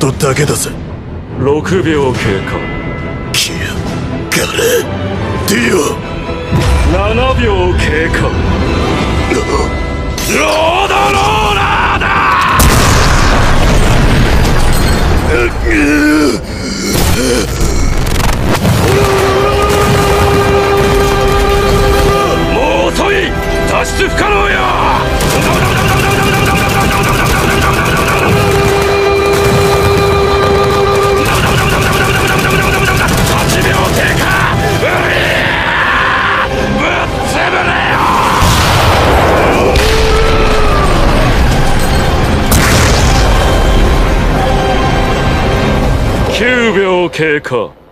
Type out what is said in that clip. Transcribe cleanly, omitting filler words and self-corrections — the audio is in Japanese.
ことだけだぜ。 6秒経過。 キアガレディオ。 7秒経過。ロードローラーだ。もう遅い。脱出不可能よ。9秒経過。